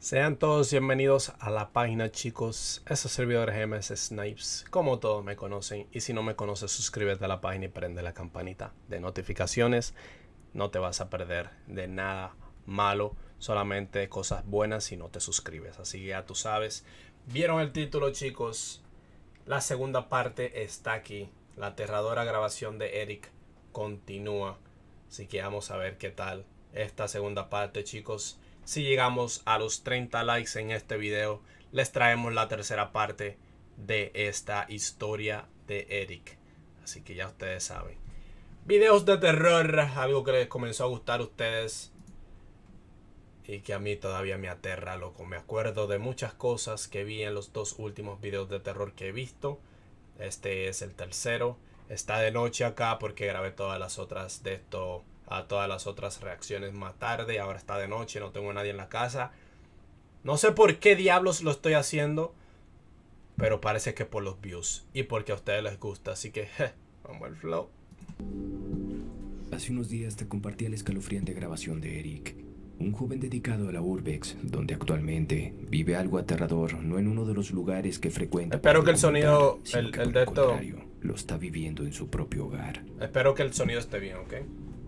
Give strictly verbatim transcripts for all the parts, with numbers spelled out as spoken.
Sean todos bienvenidos a la página, chicos. Esos servidores M S Snipes, como todos me conocen. Y si no me conoces, suscríbete a la página y prende la campanita de notificaciones. No te vas a perder de nada malo, solamente cosas buenas si no te suscribes. Así que ya tú sabes. Vieron el título, chicos. La segunda parte está aquí. La aterradora grabación de Eric continúa. Así que vamos a ver qué tal esta segunda parte, chicos. Si llegamos a los treinta likes en este video, les traemos la tercera parte de esta historia de Eric. Así que ya ustedes saben. Videos de terror, algo que les comenzó a gustar a ustedes y que a mí todavía me aterra, loco. Me acuerdo de muchas cosas que vi en los dos últimos videos de terror que he visto. Este es el tercero. Está de noche acá porque grabé todas las otras de esto, a todas las otras reacciones más tarde. Ahora está de noche, no tengo a nadie en la casa. No sé por qué diablos lo estoy haciendo, pero parece que por los views y porque a ustedes les gusta. Así que, je, vamos al flow. Hace unos días te compartí la escalofriante grabación de Eric, un joven dedicado a la Urbex, donde actualmente vive algo aterrador, no en uno de los lugares que frecuenta. Espero que el sonido, el, que el por de el esto, contrario, lo está viviendo en su propio hogar. espero que el sonido esté bien, ¿ok?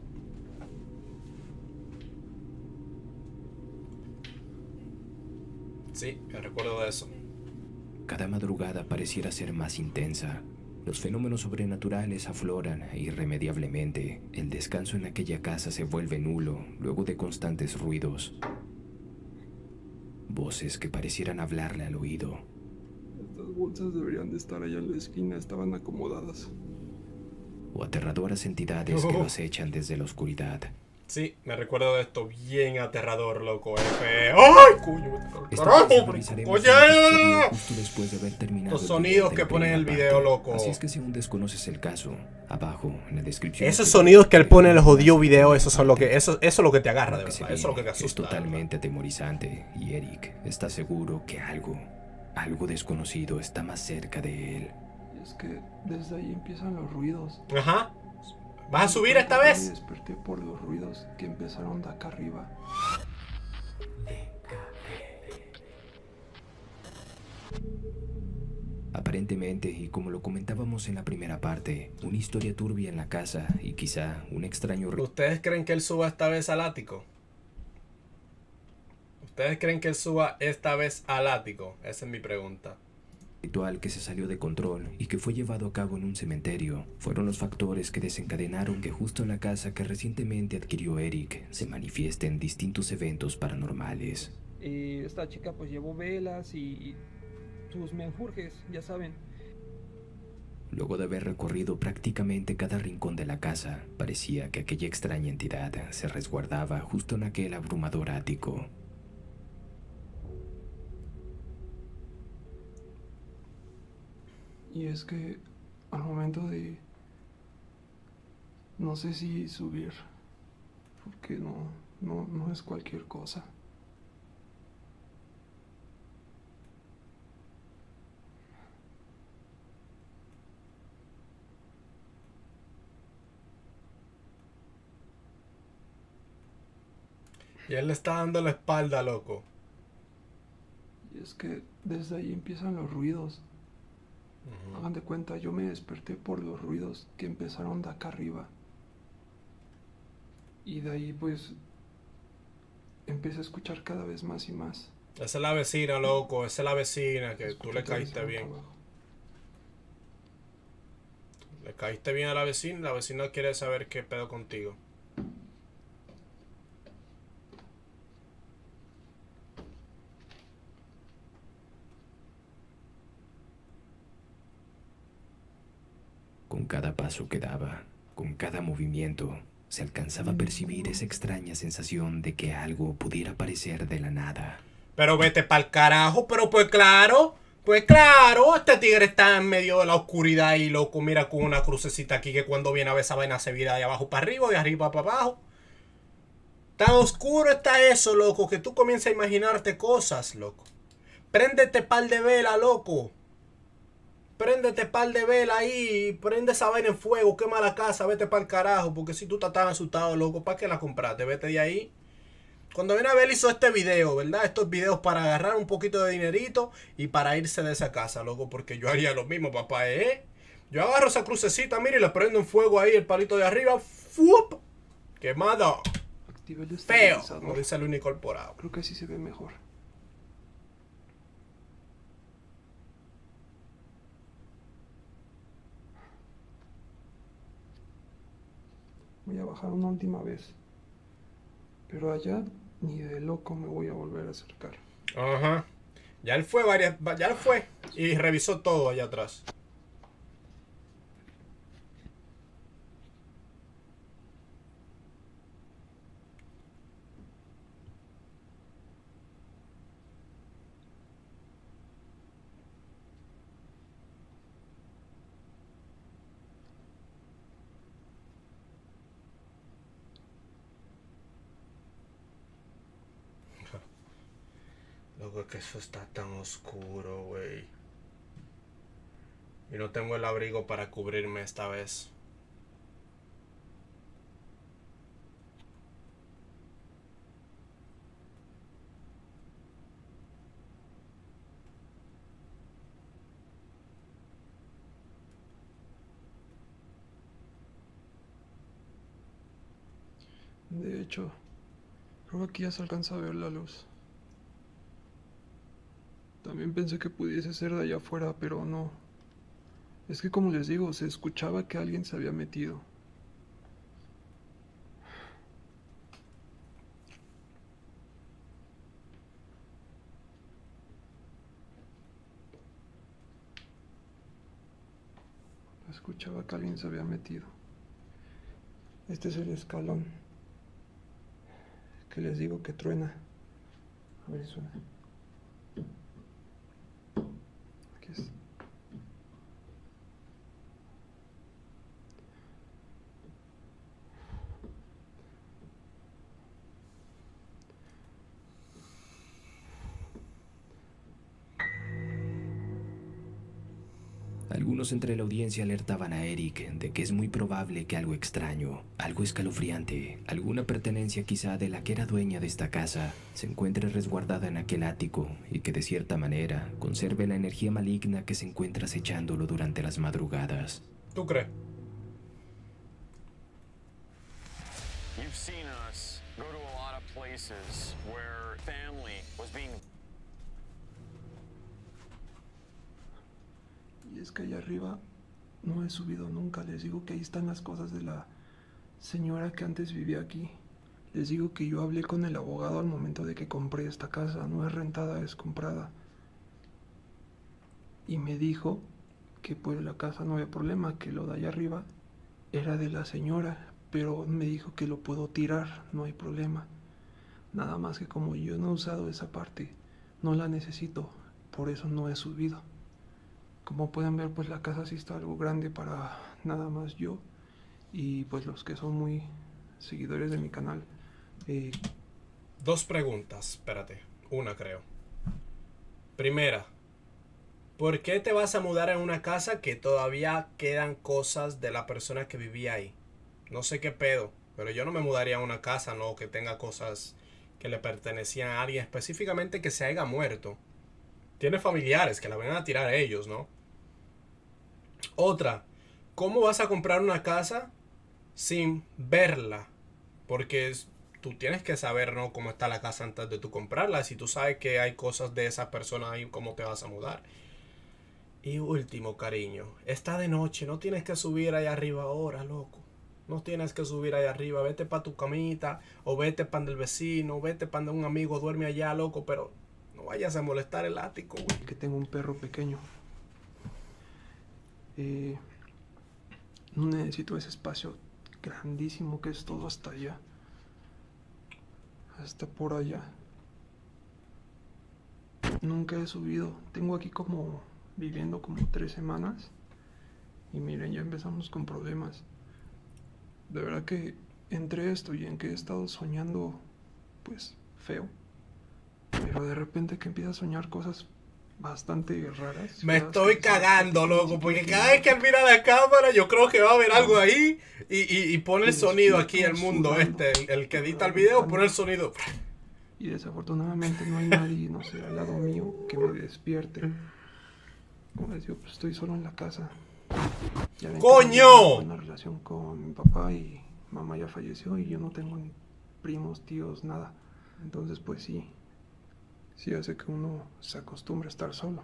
Sí, me recuerdo de eso. Cada madrugada pareciera ser más intensa. Los fenómenos sobrenaturales afloran e irremediablemente el descanso en aquella casa se vuelve nulo luego de constantes ruidos. Voces que parecieran hablarle al oído. Estas bolsas deberían de estar allá en la esquina, estaban acomodadas. O aterradoras entidades que lo acechan desde la oscuridad. Sí, me recuerdo de esto bien aterrador, loco. F. ¡Ay, cuyo! ¡Carajo! ¡Oye! Justo después de haber terminado Los sonidos que pone en el video, loco. Así es que si aún desconoces el caso, abajo en la descripción. Esos sonidos que él pone en el jodido video, esos son lo que, eso, eso es lo que te agarra, de verdad. Eso es lo que te asusta. Es totalmente atemorizante y Eric está seguro que algo, algo desconocido está más cerca de él. Y es que desde ahí empiezan los ruidos. Ajá. ¿Vas a subir esta vez? Me desperté por los ruidos que empezaron de acá arriba. Aparentemente, y como lo comentábamos en la primera parte, una historia turbia en la casa y quizá un extraño... ¿Ustedes creen que él suba esta vez al ático? ¿Ustedes creen que él suba esta vez al ático? Esa es mi pregunta. Ritual que se salió de control y que fue llevado a cabo en un cementerio fueron los factores que desencadenaron que justo en la casa que recientemente adquirió Eric se manifiesten distintos eventos paranormales. Eh, esta chica pues llevó velas y, y sus menjurjes, ya saben. Luego de haber recorrido prácticamente cada rincón de la casa, parecía que aquella extraña entidad se resguardaba justo en aquel abrumador ático. Y es que al momento de... No sé si subir, porque no, no, no es cualquier cosa. Y él le está dando la espalda, loco. Y es que desde ahí empiezan los ruidos. Uh-huh. Hagan de cuenta, yo me desperté por los ruidos que empezaron de acá arriba. Y de ahí pues empecé a escuchar cada vez más y más. Esa es la vecina, loco. Esa es la vecina que tú le caíste bien. Le caíste bien a la vecina. La vecina quiere saber qué pedo contigo. Con cada paso que daba, con cada movimiento, se alcanzaba a percibir esa extraña sensación de que algo pudiera aparecer de la nada. Pero vete pa'l carajo, pero pues claro, pues claro, este tigre está en medio de la oscuridad y loco, mira con una crucecita aquí que cuando viene a ver esa vaina se vira de abajo para arriba y de arriba para abajo. Tan oscuro está eso, loco, que tú comienzas a imaginarte cosas, loco. Préndete pal de vela, loco. Préndete par de vela ahí, prende esa vaina en fuego, quema la casa, vete para el carajo, porque si tú estás tan asustado, loco, ¿para qué la compraste? Vete de ahí. Cuando viene a ver, hizo este video, ¿verdad? Estos videos para agarrar un poquito de dinerito y para irse de esa casa, loco. Porque yo haría lo mismo, papá, ¿eh? Yo agarro esa crucecita, mire, y le prendo un fuego ahí, el palito de arriba. ¡Fup! ¡Quemado! Activé el Feo, estabilizador. como dice el unicorporado. Creo que así se ve mejor. Voy a bajar una última vez. Pero allá ni de loco me voy a volver a acercar. Ajá. Ya él fue varias, ya él fue y revisó todo allá atrás. Loco, que eso está tan oscuro, güey. Y no tengo el abrigo para cubrirme esta vez. De hecho, creo que aquí ya se alcanza a ver la luz. También pensé que pudiese ser de allá afuera, pero no. Es que como les digo, se escuchaba que alguien se había metido. Escuchaba que alguien se había metido. Este es el escalón. Que les digo que truena. A ver, suena. Aquí es. Algunos entre la audiencia alertaban a Eric de que es muy probable que algo extraño, algo escalofriante, alguna pertenencia quizá de la que era dueña de esta casa, se encuentre resguardada en aquel ático y que de cierta manera conserve la energía maligna que se encuentra acechándolo durante las madrugadas. ¿Tú crees? You've seen us go to a lot of places where family was being Y es que allá arriba no he subido nunca. Les digo que ahí están las cosas de la señora que antes vivía aquí. Les digo que yo hablé con el abogado al momento de que compré esta casa. No es rentada, es comprada. Y me dijo que pues la casa no había problema, que lo de allá arriba era de la señora. Pero me dijo que lo puedo tirar, no hay problema. Nada más que como yo no he usado esa parte, no la necesito. Por eso no he subido. Como pueden ver, pues la casa sí está algo grande para nada más yo y pues los que son muy seguidores de mi canal. Eh, Dos preguntas, espérate, una creo. Primera, ¿por qué te vas a mudar en una casa que todavía quedan cosas de la persona que vivía ahí? No sé qué pedo, pero yo no me mudaría a una casa, no, que tenga cosas que le pertenecían a alguien específicamente que se haya muerto. Tiene familiares que la van a tirar a ellos, ¿no? Otra, ¿cómo vas a comprar una casa sin verla? Porque es, tú tienes que saber, ¿no?, cómo está la casa antes de tú comprarla. Si tú sabes que hay cosas de esa persona ahí, ¿cómo te vas a mudar? Y último, cariño, está de noche, no tienes que subir allá arriba ahora, loco. No tienes que subir allá arriba, vete para tu camita, o vete para el vecino, o vete para un amigo, duerme allá, loco, pero no vayas a molestar el ático, güey. que tengo un perro pequeño. Eh, no necesito ese espacio grandísimo que es todo hasta allá. Hasta por allá. Nunca he subido. Tengo aquí como viviendo como tres semanas. Y miren, ya empezamos con problemas. De verdad que entre esto y en que he estado soñando, pues, feo. Pero de repente que empieza a soñar cosas bastante raras. Me feas, estoy que cagando, ni loco, siquiera porque tienen- cada vez que él mira la cámara, yo creo que va a haber algo ahí y, y, y pone el Y sonido los aquí, el mundo sudando, este, el, el que edita el video, pone el sonido. Y desafortunadamente no hay nadie, no sé, al lado mío que me despierte. Como les digo, pues estoy solo en la casa. Ya ven que ¡Coño! tengo una buena relación con mi papá y mamá ya falleció y yo no tengo ni primos, tíos, nada. Entonces pues sí, sí hace que uno se acostumbre a estar solo.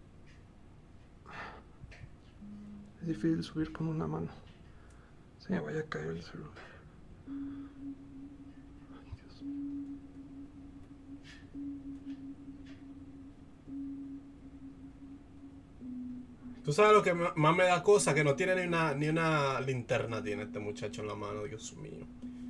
Es difícil subir con una mano. Se me vaya a caer el celular. Ay, Dios mío. Tú sabes lo que ma- más me da cosa, que no tiene ni una, ni una linterna tiene este muchacho en la mano, Dios mío.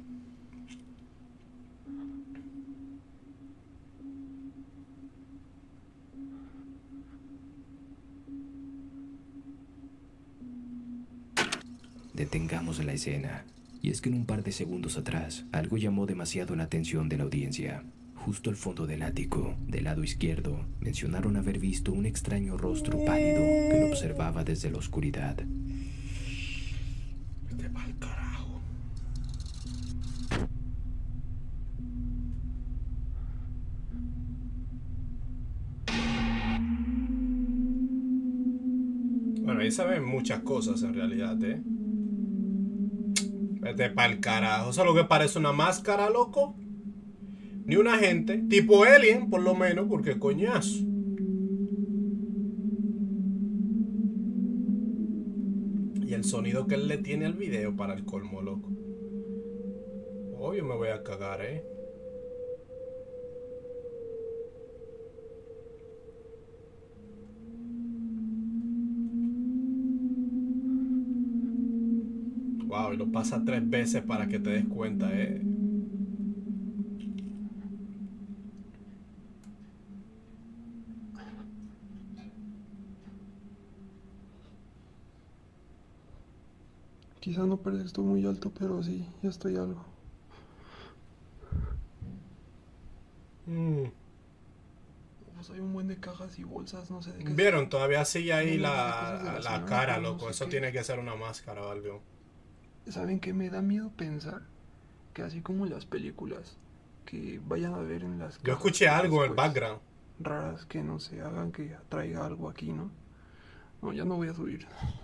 Detengamos la escena. Y es que en un par de segundos atrás, algo llamó demasiado la atención de la audiencia. Justo al fondo del ático, del lado izquierdo, mencionaron haber visto un extraño rostro pálido que lo observaba desde la oscuridad. Vete pa'l carajo. Bueno, ahí se ven muchas cosas en realidad, ¿eh? Vete pa'l carajo. Eso es lo que parece una máscara, loco. Ni una gente. Tipo Alien, por lo menos, porque coñazo. Y el sonido que él le tiene al video para el colmo, loco. Obvio me voy a cagar, ¿eh? Wow, y lo pasa tres veces para que te des cuenta, ¿eh? Quizá no parece que estoy muy alto, pero sí, ya estoy algo. Mm. Pues hay un buen de cajas y bolsas, no sé de qué. Vieron, todavía sigue ahí No, no, esas cosas de la, la la señora, cara, pero no loco. sé Eso qué. tiene que ser una máscara o algo. ¿Saben qué me da miedo pensar? Que así como en las películas, que vayan a ver en las Yo cajas escuché cosas, algo en el pues, background. raras que no se hagan que atraiga algo aquí, ¿no? No, ya no voy a subir.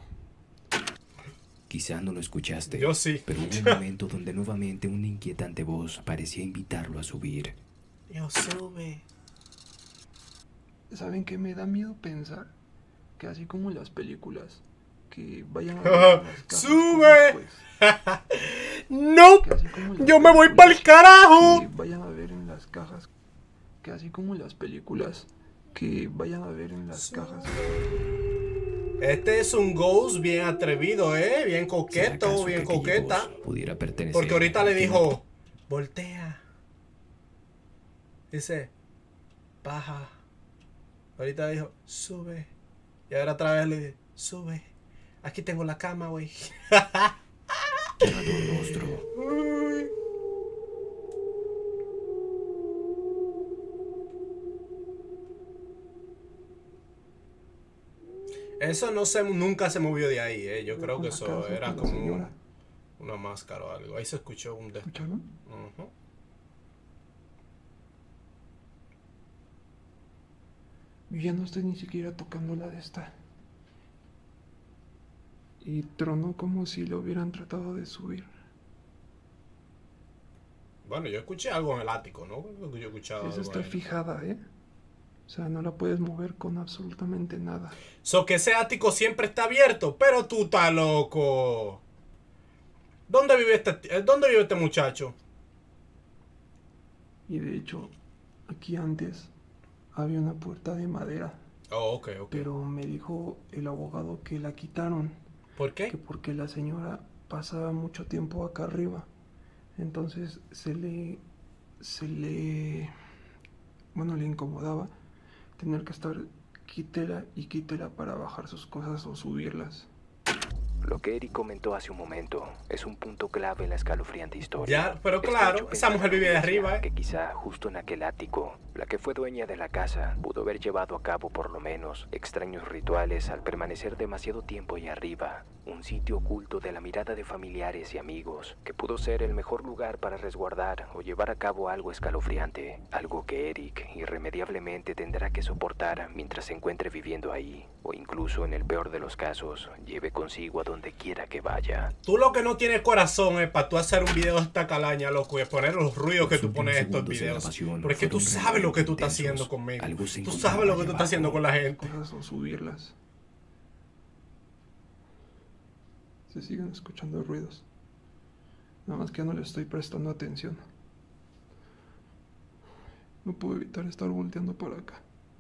Quizá no lo escuchaste, Yo sí. pero hubo un momento donde nuevamente una inquietante voz parecía invitarlo a subir. Dios, sube. ¿Saben qué me da miedo pensar? Que así como en las películas, que vayan a ver en las cajas ¡Sube! cosas, pues, ¡No! que así como en las ¡Yo me voy películas, para el carajo! que vayan a ver en las cajas, que así como en las películas, que vayan a ver en las cajas. Este es un ghost bien atrevido, ¿eh? Bien ¿Será coqueto, acaso bien que aquella coqueta. voz pudiera pertenecer Porque ahorita le a aquel dijo, voltea. Dice, baja. Ahorita dijo, sube. Y ahora otra vez le dice, sube. Aquí tengo la cama, güey. aterrador rostro? Uy. Eso no se, nunca se movió de ahí, ¿eh? Yo creo Con que la eso casa, era con la como señora. un- una máscara o algo. Ahí se escuchó un de... ¿Escucharon? Ujú. Yo ya no estoy ni siquiera tocando la de esta. Y tronó como si lo hubieran tratado de subir. Bueno, yo escuché algo en el ático, ¿no? Creo que yo he escuchado Esa algo está ahí. fijada, ¿eh? O sea, no la puedes mover con absolutamente nada. So que ese ático siempre está abierto, pero tú estás loco. ¿Dónde vive este, eh, ¿dónde vive este muchacho? Y de hecho, aquí antes había una puerta de madera. Oh, ok, ok. Pero me dijo el abogado que la quitaron. ¿Por Que qué? porque la señora pasaba mucho tiempo acá arriba. Entonces se le... Se le... Bueno, le incomodaba tener que estar quítela y quítela para bajar sus cosas o subirlas. Lo que Eric comentó hace un momento es un punto clave en la escalofriante historia. Ya, pero Esto ha claro, hecho esa pensar mujer a la vive de audiencia arriba, ¿eh? Que quizá justo en aquel ático La que fue dueña de la casa pudo haber llevado a cabo por lo menos extraños rituales al permanecer demasiado tiempo ahí arriba, un sitio oculto de la mirada de familiares y amigos, que pudo ser el mejor lugar para resguardar o llevar a cabo algo escalofriante, algo que Eric irremediablemente tendrá que soportar mientras se encuentre viviendo ahí, o incluso en el peor de los casos, lleve consigo a donde quiera que vaya. Tú lo que no tienes corazón es para tú hacer un video de esta calaña, loco, y poner los ruidos que tú pones en estos videos. Porque tú sabes lo que tú estás haciendo conmigo. Tú sabes lo que tú estás haciendo con la gente. Cosas o subirlas. Se siguen escuchando ruidos. Nada más que no le estoy prestando atención. No puedo evitar estar volteando para acá.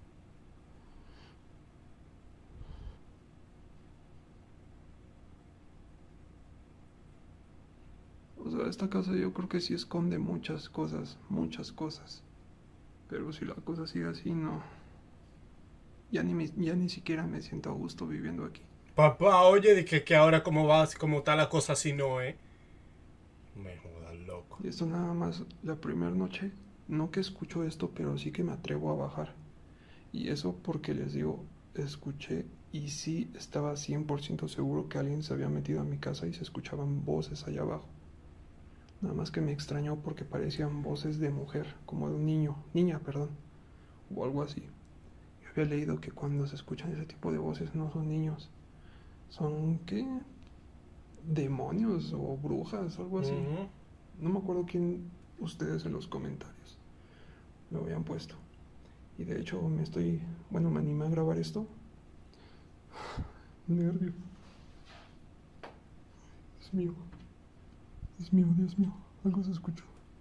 O sea, esta casa yo creo que sí esconde muchas cosas, muchas cosas. Pero si la cosa sigue así, no. Ya ni, me, ya ni siquiera me siento a gusto viviendo aquí. Papá, oye, de que, que ahora cómo va, cómo está la cosa así no, ¿eh? Me jodas, loco. Y esto nada más la primera noche. No que escucho esto, pero sí que me atrevo a bajar. Y eso porque les digo, escuché y sí estaba cien por ciento seguro que alguien se había metido a mi casa y se escuchaban voces allá abajo. Nada más que me extrañó porque parecían voces de mujer, como de un niño, niña, perdón, o algo así. Yo había leído que cuando se escuchan ese tipo de voces no son niños, son, ¿qué? Demonios o brujas o algo así. Uh-huh. No me acuerdo quién ustedes en los comentarios lo habían puesto. Y de hecho me estoy, bueno, me animé a grabar esto. Nervio. Dios mío. Dios mío, Dios mío, algo se escuchó.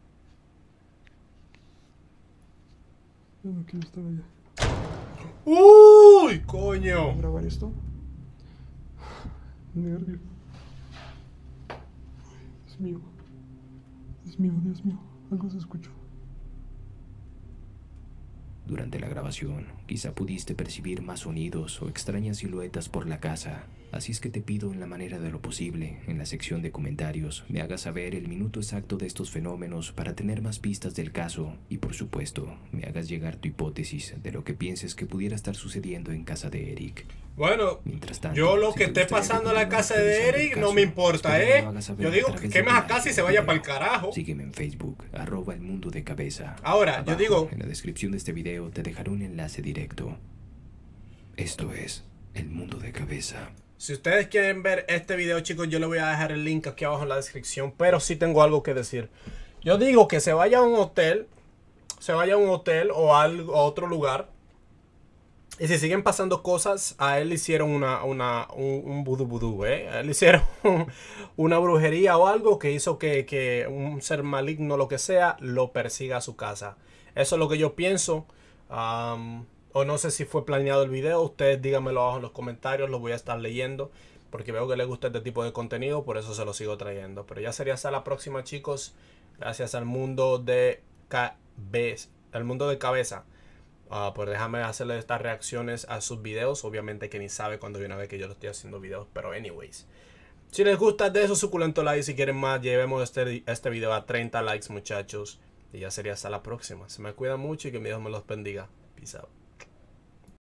Ya no quiero estar allá. ¡Uy, coño! ¿Voy a grabar esto? Nervio. Dios mío. Dios mío, Dios mío, algo se escuchó. Durante la grabación, quizá pudiste percibir más sonidos o extrañas siluetas por la casa. Así es que te pido en la manera de lo posible, en la sección de comentarios, me hagas saber el minuto exacto de estos fenómenos para tener más pistas del caso y, por supuesto, me hagas llegar tu hipótesis de lo que pienses que pudiera estar sucediendo en casa de Eric. Bueno, Mientras tanto, yo lo si que te esté gustaría pasando en la continuar casa de revisando el Eric no caso, me importa, espero me ¿eh? lo hagas saber Yo a digo través que de quemes mi a casa y se video. vaya para el carajo. Sígueme en Facebook, arroba el mundo de cabeza. Ahora, Abajo, yo digo... en la descripción de este video te dejaré un enlace directo. Esto es El Mundo de Cabeza. Si ustedes quieren ver este video, chicos, yo les voy a dejar el link aquí abajo en la descripción. Pero sí tengo algo que decir. Yo digo que se vaya a un hotel. Se vaya a un hotel o a, algo, a otro lugar. Y si siguen pasando cosas, a él le hicieron una, una, un, un vudú vudú, ¿eh? A él le hicieron una brujería o algo que hizo que, que un ser maligno, lo que sea, lo persiga a su casa. Eso es lo que yo pienso. Um, o no sé si fue planeado el video. Ustedes díganmelo abajo en los comentarios. Los voy a estar leyendo. Porque veo que les gusta este tipo de contenido. Por eso se lo sigo trayendo. Pero ya sería hasta la próxima, chicos. Gracias al mundo de cabeza. El mundo de cabeza. Uh, pues déjame hacerle estas reacciones a sus videos. Obviamente que ni sabe cuando viene a ver que yo lo estoy haciendo videos. Pero anyways. Si les gusta, de esos suculentos likes. Si quieren más, llevemos este, este video a treinta likes, muchachos. Y ya sería hasta la próxima. Se me cuidan mucho y que mi Dios me los bendiga. Peace out.